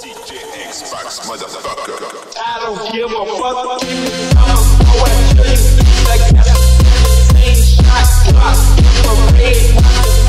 DJ XBOX motherfucker. I don't give a fuck. Keep it coming, go and chase. Like that's the same shot. Drop, parade,